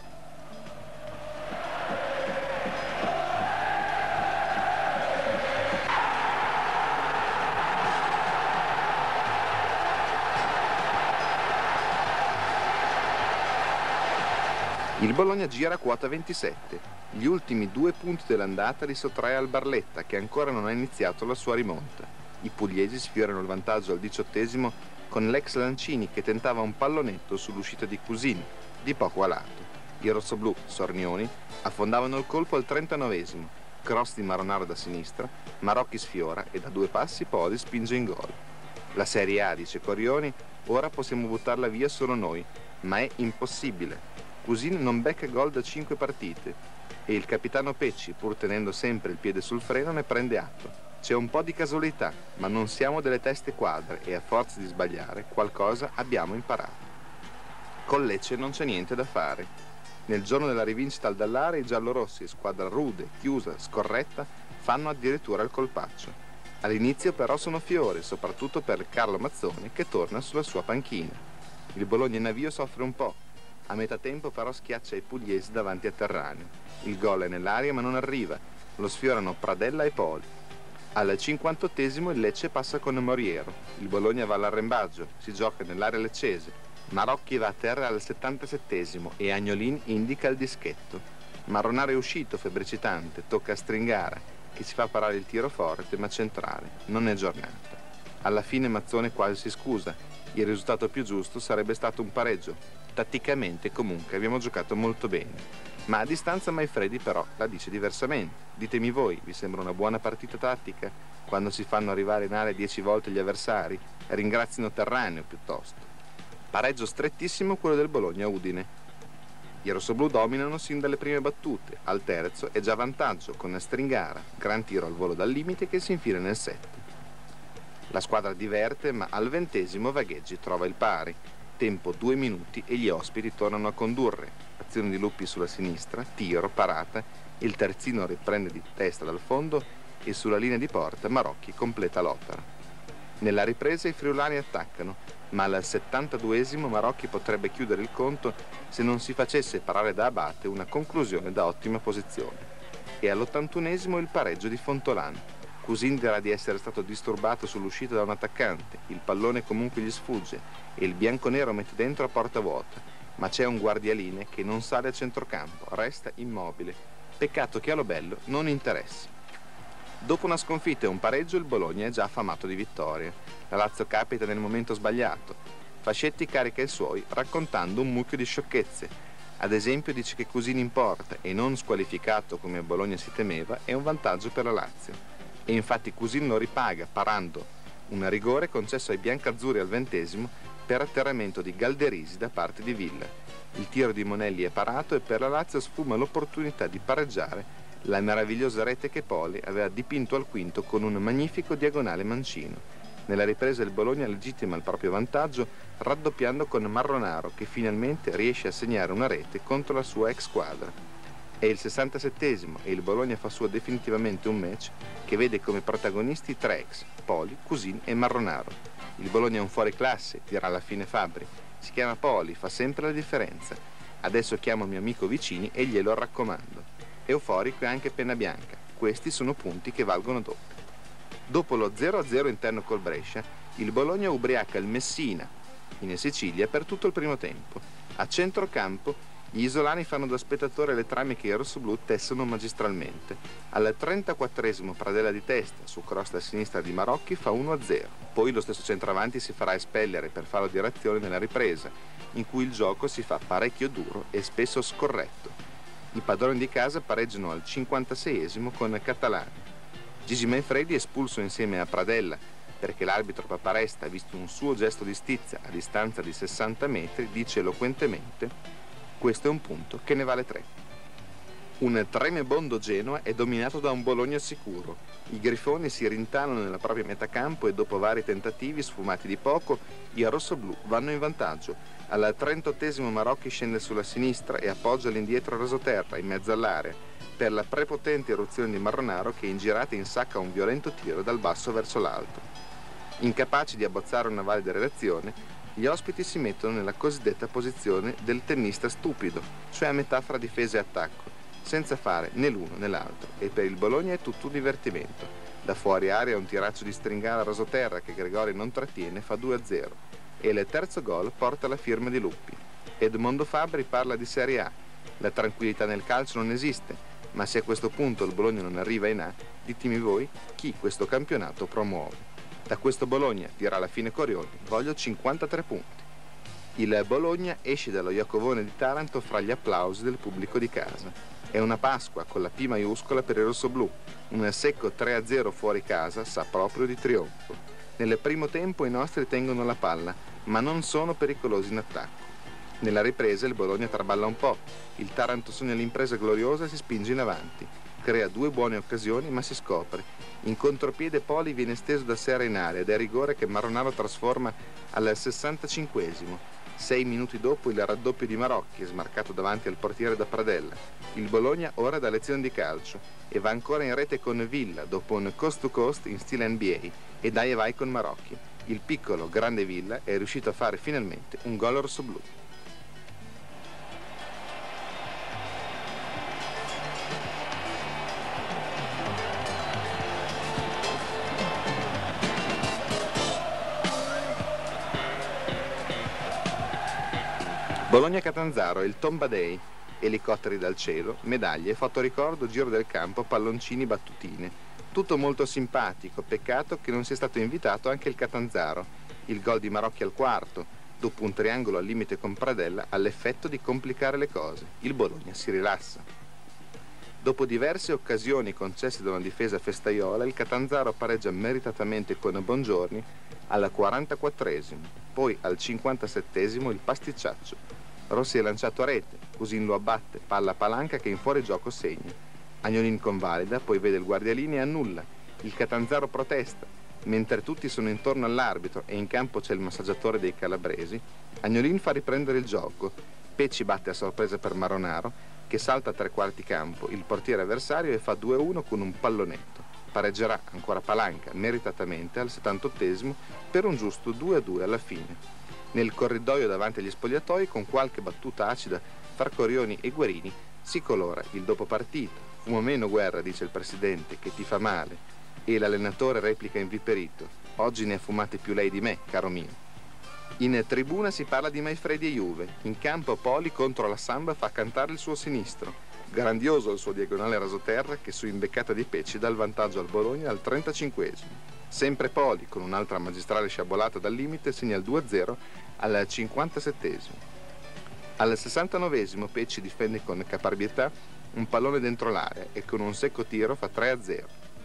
Il Bologna gira a quota 27. Gli ultimi 2 punti dell'andata li sottrae al Barletta, che ancora non ha iniziato la sua rimonta. I pugliesi sfiorano il vantaggio al 18esimo con l'ex Lancini che tentava un pallonetto sull'uscita di Cusini, di poco a lato. I rossoblù, Sornioni, affondavano il colpo al 39esimo. Cross di Marronaro da sinistra, Marocchi sfiora e da 2 passi Poli spinge in gol. La Serie A, dice Corioni, ora possiamo buttarla via solo noi, ma è impossibile. Cusini non becca gol da 5 partite e il capitano Pecci, pur tenendo sempre il piede sul freno, ne prende atto. C'è un po' di casualità, ma non siamo delle teste quadre e a forza di sbagliare qualcosa abbiamo imparato. Con Lecce non c'è niente da fare. Nel giorno della rivincita al Dallare i giallorossi, squadra rude, chiusa, scorretta, fanno addirittura il colpaccio. All'inizio però sono fiori, soprattutto per Carlo Mazzoni che torna sulla sua panchina. Il Bologna in avvio soffre un po'. A metà tempo però schiaccia i pugliesi davanti a Terraneo. Il gol è nell'aria ma non arriva, lo sfiorano Pradella e Poli. Al 58esimo il Lecce passa con Moriero, il Bologna va all'arrembaggio, si gioca nell'area leccese. Marocchi va a terra al 77esimo e Agnolin indica il dischetto. Marronaro è uscito febbricitante, tocca a Stringara, che si fa parare il tiro forte ma centrale. Non è giornata. Alla fine Mazzone quasi si scusa, il risultato più giusto sarebbe stato un pareggio. Tatticamente comunque abbiamo giocato molto bene, ma a distanza Maifredi però la dice diversamente. Ditemi voi, vi sembra una buona partita tattica? Quando si fanno arrivare in area 10 volte gli avversari? Ringrazino Terraneo piuttosto. Pareggio strettissimo quello del Bologna-Udine. I rossoblù dominano sin dalle prime battute, al terzo è già vantaggio con Stringara, gran tiro al volo dal limite che si infila nel 7. La squadra diverte, ma al 20esimo Vagheggi trova il pari. Tempo 2 minuti e gli ospiti tornano a condurre. Azione di Luppi sulla sinistra, tiro, parata, il terzino riprende di testa dal fondo e sulla linea di porta Marocchi completa l'opera. Nella ripresa i friulani attaccano, ma al 72esimo Marocchi potrebbe chiudere il conto se non si facesse parare da Abate una conclusione da ottima posizione. E all'81esimo il pareggio di Fontolan. Cousin dirà di essere stato disturbato sull'uscita da un attaccante, il pallone comunque gli sfugge e il bianconero mette dentro a porta vuota, ma c'è un guardialine che non sale a centrocampo, resta immobile. Peccato che allo bello non interessi. Dopo una sconfitta e un pareggio il Bologna è già affamato di vittoria. La Lazio capita nel momento sbagliato. Fascetti carica i suoi raccontando un mucchio di sciocchezze. Ad esempio dice che Cousin in porta e non squalificato come a Bologna si temeva è un vantaggio per la Lazio. E infatti Cousin lo ripaga parando un rigore concesso ai biancazzurri al 20° per atterramento di Galderisi da parte di Villa. Il tiro di Monelli è parato e per la Lazio sfuma l'opportunità di pareggiare la meravigliosa rete che Poli aveva dipinto al quinto con un magnifico diagonale mancino. Nella ripresa il Bologna legittima il proprio vantaggio raddoppiando con Marronaro che finalmente riesce a segnare una rete contro la sua ex squadra. È il 67° e il Bologna fa suo definitivamente un match che vede come protagonisti tre ex, Poli, Cousin e Marronaro. Il Bologna è un fuoriclasse, dirà alla fine Fabbri. Si chiama Poli, fa sempre la differenza. Adesso chiamo mio amico Vicini e glielo raccomando. Euforico è anche Pennabianca. Questi sono punti che valgono doppio. Dopo lo 0-0 interno col Brescia, il Bologna ubriaca il Messina, in Sicilia, per tutto il primo tempo. A centrocampo, gli isolani fanno da spettatore le trame che i rossoblù tessono magistralmente. Al 34° Pradella di testa, su cross da sinistra di Marocchi, fa 1-0. Poi lo stesso centravanti si farà espellere per fallo di reazione nella ripresa, in cui il gioco si fa parecchio duro e spesso scorretto. I padroni di casa pareggiano al 56° con Catalani. Gigi Manfredi è espulso insieme a Pradella perché l'arbitro Paparesta, visto un suo gesto di stizza a distanza di 60 metri, dice eloquentemente: questo è un punto che ne vale 3. Un tremebondo Genoa è dominato da un Bologna sicuro. I grifoni si rintanano nella propria metà campo e dopo vari tentativi sfumati di poco, i rossoblù vanno in vantaggio. Al 38° Marocchi scende sulla sinistra e appoggia l'indietro rasoterra in mezzo all'area per la prepotente eruzione di Marronaro che in girata insacca un violento tiro dal basso verso l'alto. Incapaci di abbozzare una valida reazione, gli ospiti si mettono nella cosiddetta posizione del tennista stupido, cioè a metà fra difesa e attacco, senza fare né l'uno né l'altro, e per il Bologna è tutto un divertimento. Da fuori area un tiraccio di Stringara a rasoterra che Gregori non trattiene fa 2-0 e il terzo gol porta la firma di Luppi. Edmondo Fabbri parla di Serie A. La tranquillità nel calcio non esiste, ma se a questo punto il Bologna non arriva in A, ditemi voi chi questo campionato promuove. Da questo Bologna, dirà alla fine Corioni, voglio 53 punti. Il Bologna esce dallo Iacovone di Taranto fra gli applausi del pubblico di casa. È una Pasqua con la P maiuscola per il rossoblù. Un secco 3-0 fuori casa sa proprio di trionfo. Nel primo tempo i nostri tengono la palla, ma non sono pericolosi in attacco. Nella ripresa il Bologna traballa un po', il Taranto sogna l'impresa gloriosa e si spinge in avanti, crea 2 buone occasioni ma si scopre. In contropiede Poli viene steso da Serra in area ed è rigore che Marronaro trasforma al 65°. 6 minuti dopo il raddoppio di Marocchi, smarcato davanti al portiere da Pradella. Il Bologna ora dà lezione di calcio e va ancora in rete con Villa dopo un coast to coast in stile NBA e dai e vai con Marocchi. Il piccolo, grande Villa è riuscito a fare finalmente un gol rossoblù. Bologna-Catanzaro, il Tomba Day, elicotteri dal cielo, medaglie, fotoricordo, giro del campo, palloncini, battutine. Tutto molto simpatico, peccato che non sia stato invitato anche il Catanzaro. Il gol di Marocchi al 4°, dopo un triangolo al limite con Pradella, ha l'effetto di complicare le cose. Il Bologna si rilassa. Dopo diverse occasioni concesse da una difesa festaiola, il Catanzaro pareggia meritatamente con Bongiorni al 44°, poi al 57° il pasticciaccio. Rossi è lanciato a rete, Cousin lo abbatte, palla a palanca che in fuorigioco segna. Agnolin convalida, poi vede il guardialine e annulla. Il Catanzaro protesta, mentre tutti sono intorno all'arbitro e in campo c'è il massaggiatore dei calabresi. Agnolin fa riprendere il gioco. Pecci batte a sorpresa per Marronaro, che salta a 3/4 campo il portiere avversario e fa 2-1 con un pallonetto. Pareggerà ancora Palanca, meritatamente, al 78° per un giusto 2-2 alla fine. Nel corridoio davanti agli spogliatoi, con qualche battuta acida fra Corioni e Guerini, si colora il dopo partita. Fumo meno Guerra, dice il presidente, che ti fa male. E l'allenatore replica inviperito: oggi ne ha fumate più lei di me, caro mio. In tribuna si parla di Maifredi e Juve. In campo Poli contro la Samba fa cantare il suo sinistro. Grandioso il suo diagonale rasoterra che su imbeccata di Pecci dà il vantaggio al Bologna al 35esimo. Sempre Poli, con un'altra magistrale sciabolata dal limite, segna il 2-0 al 57esimo. Al 69esimo Pecci difende con caparbietà un pallone dentro l'area e con un secco tiro fa 3-0.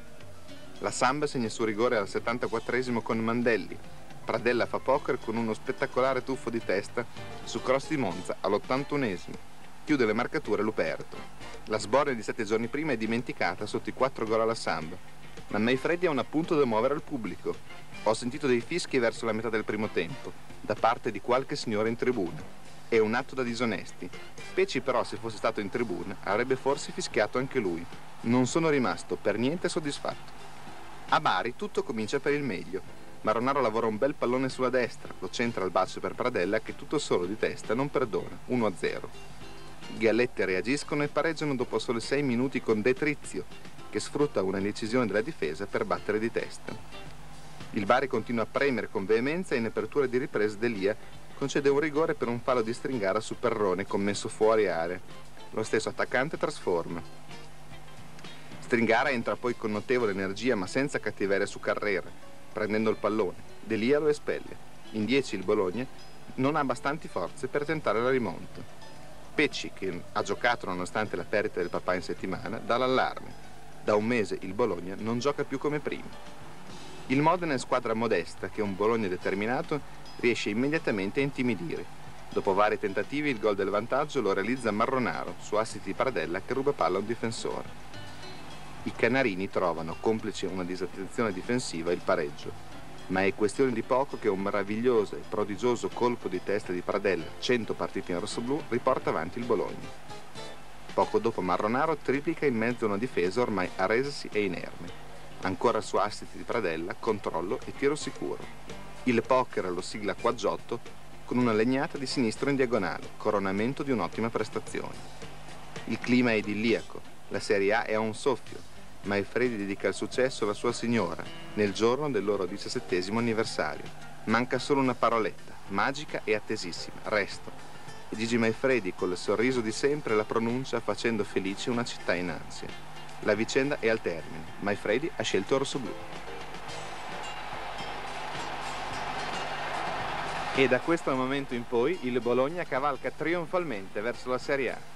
La Samba segna su rigore al 74esimo con Mandelli. Pradella fa poker con uno spettacolare tuffo di testa su cross di Monza all'81esimo. Chiude le marcature Luperto. La sbornia di 7 giorni prima è dimenticata sotto i 4 gol alla Samba. Ma Maifredi ha un appunto da muovere al pubblico. Ho sentito dei fischi verso la metà del primo tempo, da parte di qualche signore in tribuna. È un atto da disonesti. Pecci però, se fosse stato in tribuna, avrebbe forse fischiato anche lui. Non sono rimasto per niente soddisfatto. A Bari tutto comincia per il meglio. Maronaro lavora un bel pallone sulla destra, lo centra al basso per Pradella che tutto solo di testa non perdona, 1-0. I Galletti reagiscono e pareggiano dopo solo 6 minuti con Detrizio, che sfrutta una indecisione della difesa per battere di testa. Il Bari continua a premere con veemenza e in apertura di ripresa Delia concede un rigore per un fallo di Stringara su Perrone commesso fuori area. Lo stesso attaccante trasforma. Stringara entra poi con notevole energia ma senza cattiveria su Carrera, prendendo il pallone. Delia lo espelle. In 10 il Bologna non ha bastanti forze per tentare la rimonta. Pecci, che ha giocato nonostante la perdita del papà in settimana, dà l'allarme. Da un mese il Bologna non gioca più come prima. Il Modena è squadra modesta che un Bologna determinato riesce immediatamente a intimidire. Dopo vari tentativi il gol del vantaggio lo realizza Marronaro su assist di Pradella che ruba palla a un difensore. I canarini trovano, complice una disattenzione difensiva, il pareggio, ma è questione di poco che un meraviglioso e prodigioso colpo di testa di Pradella, 100 partite in rossoblù, riporta avanti il Bologna. Poco dopo Marronaro triplica in mezzo a una difesa ormai arresasi e inerme. Ancora su assist di Pradella, controllo e tiro sicuro. Il poker lo sigla Quaggiotto con una legnata di sinistro in diagonale, coronamento di un'ottima prestazione. Il clima è idilliaco, la Serie A è a un soffio. Maifredi dedica il successo alla sua signora nel giorno del loro 17° anniversario. Manca solo una paroletta, magica e attesissima, resto. E Gigi Maifredi, col sorriso di sempre, la pronuncia facendo felice una città in ansia. La vicenda è al termine. Maifredi ha scelto il rossoblù. E da questo momento in poi il Bologna cavalca trionfalmente verso la Serie A.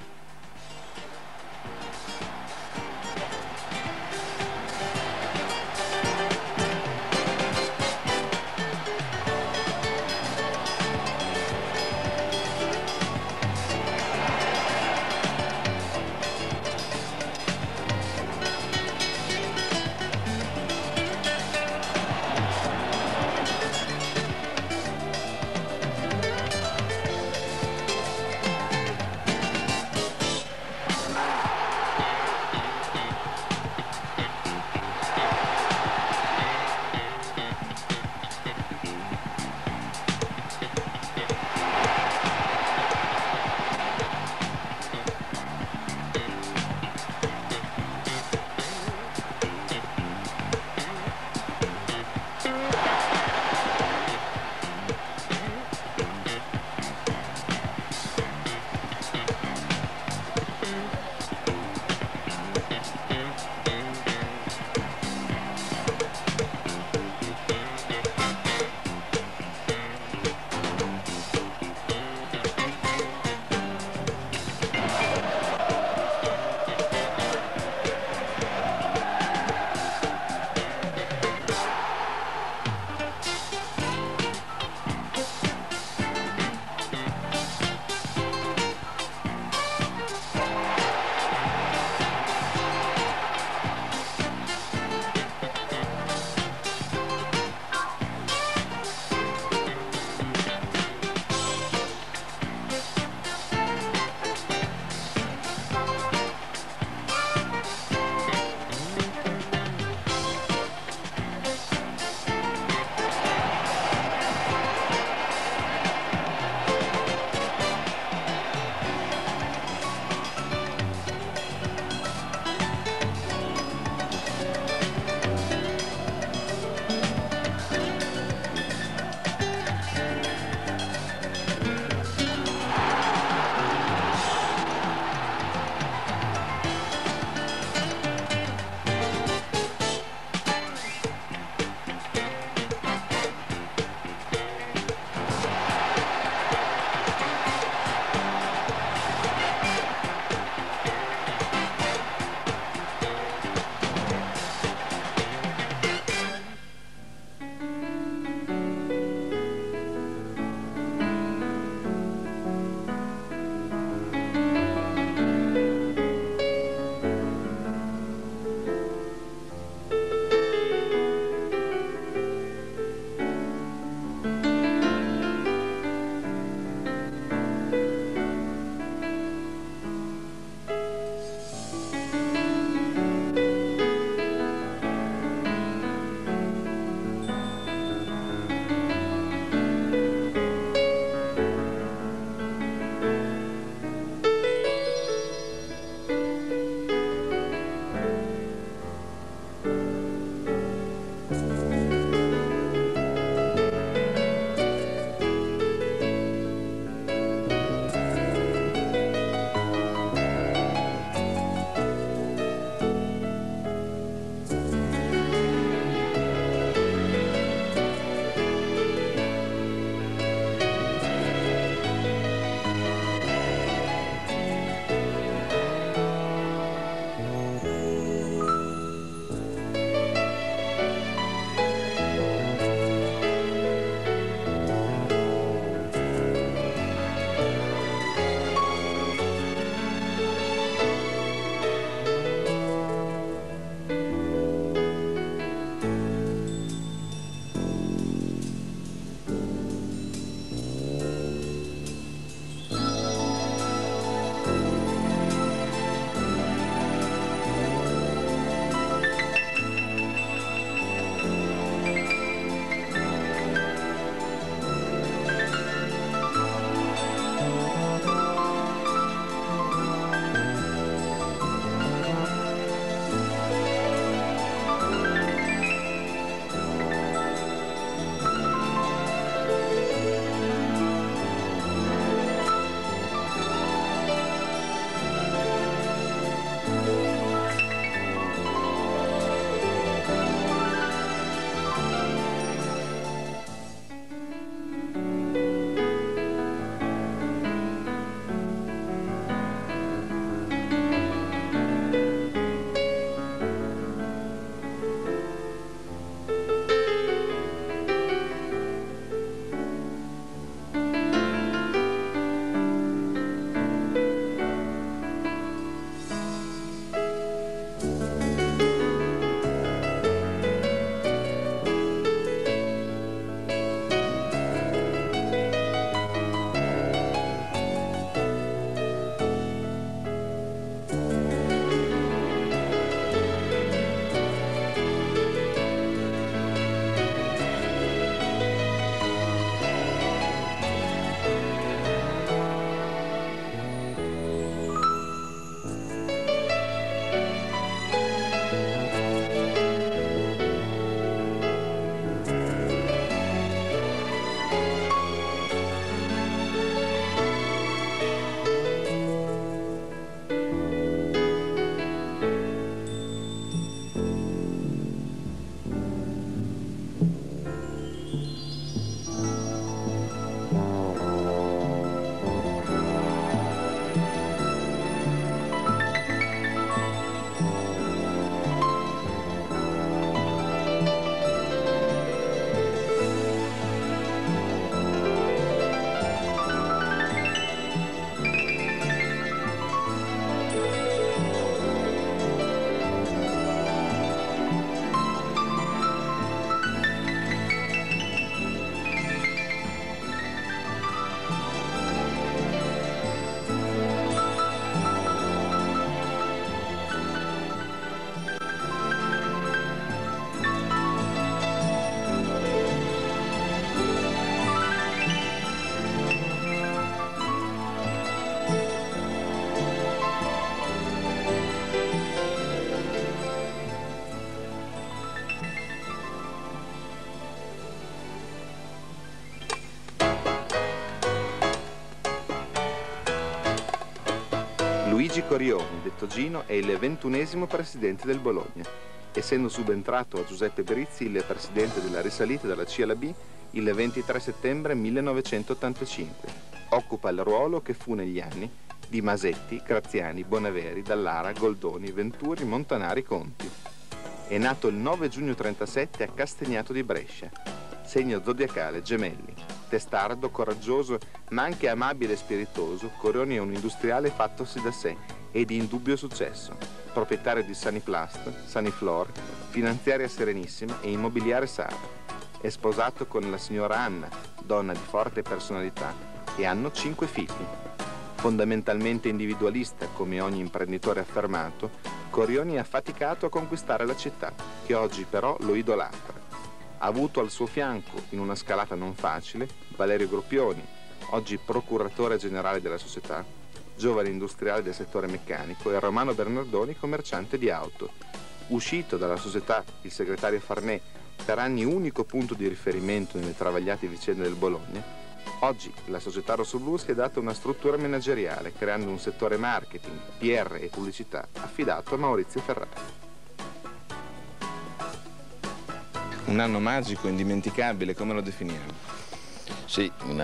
Luigi Corioni, detto Gino, è il 21° presidente del Bologna, essendo subentrato a Giuseppe Brizzi, il presidente della risalita dalla C alla B, il 23 settembre 1985. Occupa il ruolo che fu negli anni di Masetti, Graziani, Bonaveri, Dallara, Goldoni, Venturi, Montanari, Conti. È nato il 9 giugno 1937 a Castagnato di Brescia. Segno zodiacale Gemelli. Testardo, coraggioso, ma anche amabile e spiritoso, Corioni è un industriale fattosi da sé e di indubbio successo. Proprietario di Saniplast, Saniflor, finanziaria Serenissima e immobiliare Sara. È sposato con la signora Anna, donna di forte personalità, e hanno 5 figli. Fondamentalmente individualista, come ogni imprenditore affermato, Corioni ha faticato a conquistare la città, che oggi però lo idolatra. Ha avuto al suo fianco, in una scalata non facile, Valerio Gruppioni, oggi procuratore generale della società, giovane industriale del settore meccanico, e Romano Bernardoni, commerciante di auto. Uscito dalla società il segretario Farnè, per anni unico punto di riferimento nelle travagliate vicende del Bologna, oggi la società rossoblù si è data una struttura manageriale, creando un settore marketing, PR e pubblicità affidato a Maurizio Ferrari. Un anno magico, indimenticabile, come lo definiamo? Sì, un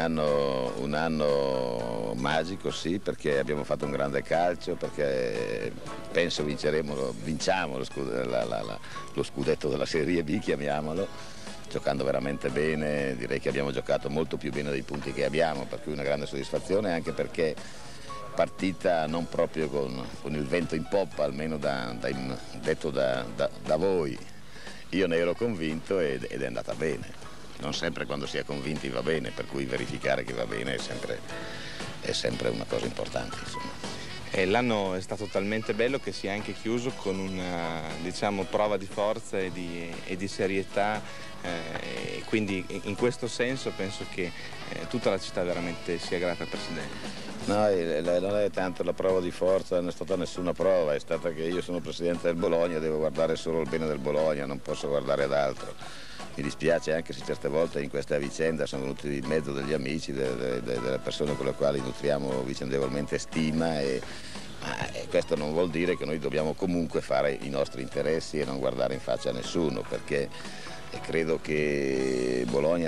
anno magico, sì, perché abbiamo fatto un grande calcio, perché penso vinciamo lo scudetto della Serie B, chiamiamolo, giocando veramente bene. Direi che abbiamo giocato molto più bene dei punti che abbiamo, per cui una grande soddisfazione, anche perché partita non proprio con il vento in poppa, almeno detto da voi. Io ne ero convinto ed è andata bene. Non sempre quando si è convinti va bene, per cui verificare che va bene è sempre una cosa importante, insomma. L'anno è stato talmente bello che si è anche chiuso con una, diciamo, prova di forza e di serietà, e quindi in questo senso penso che tutta la città veramente sia grata al Presidente. No, non è tanto la prova di forza, non è stata nessuna prova, è stata che io sono presidente del Bologna, devo guardare solo il bene del Bologna, non posso guardare ad altro. Mi dispiace anche se certe volte in questa vicenda sono venuti in mezzo degli amici, delle persone con le quali nutriamo vicendevolmente stima, e questo non vuol dire che noi dobbiamo comunque fare i nostri interessi e non guardare in faccia a nessuno, perché credo che Bologna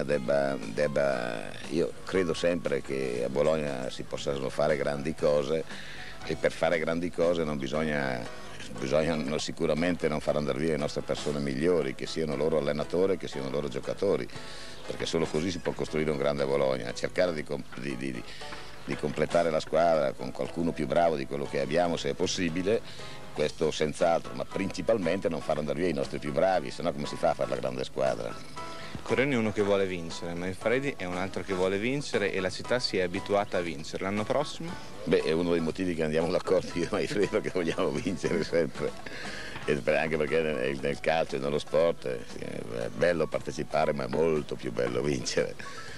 io credo sempre che a Bologna si possano fare grandi cose, e per fare grandi cose non bisogna sicuramente non far andare via le nostre persone migliori, che siano loro allenatori, che siano loro giocatori, perché solo così si può costruire un grande Bologna. Cercare di completare la squadra con qualcuno più bravo di quello che abbiamo, se è possibile, questo senz'altro, ma principalmente non far andare via i nostri più bravi, sennò come si fa a fare la grande squadra? Corioni è uno che vuole vincere, Manfredi è un altro che vuole vincere, e la città si è abituata a vincere. L'anno prossimo? Beh, è uno dei motivi che andiamo d'accordo io e Manfredi, perché vogliamo vincere sempre, anche perché nel calcio e nello sport è bello partecipare, ma è molto più bello vincere.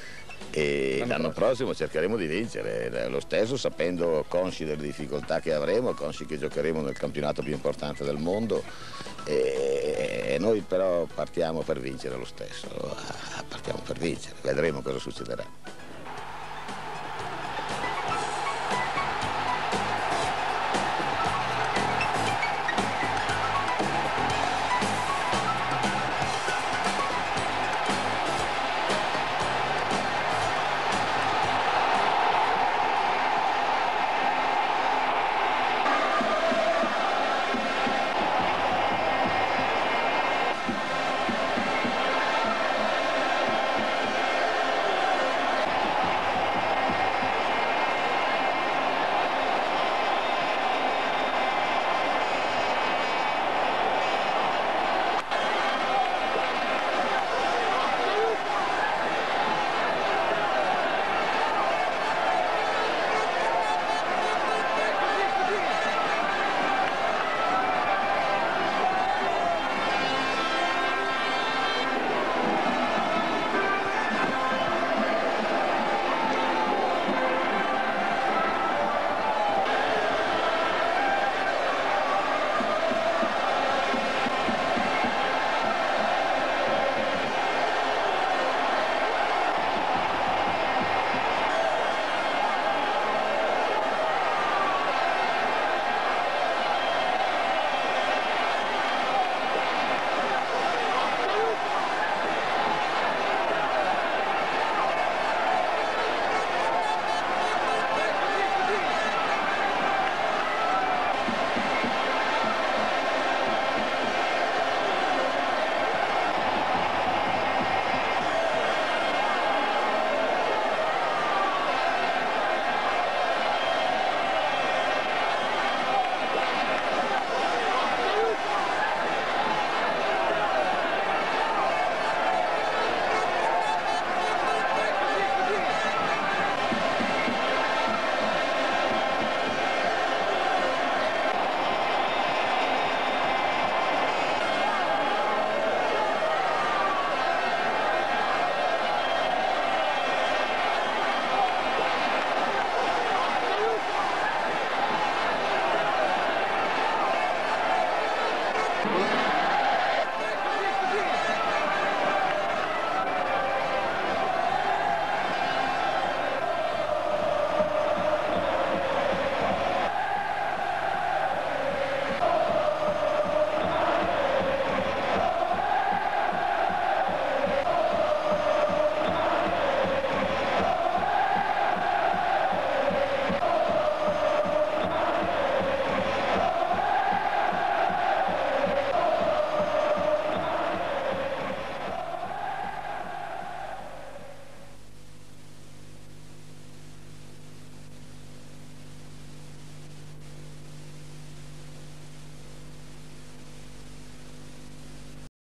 E l'anno prossimo cercheremo di vincere lo stesso, sapendo, consci delle difficoltà che avremo, consci che giocheremo nel campionato più importante del mondo, e noi però partiamo per vincere lo stesso, partiamo per vincere, vedremo cosa succederà.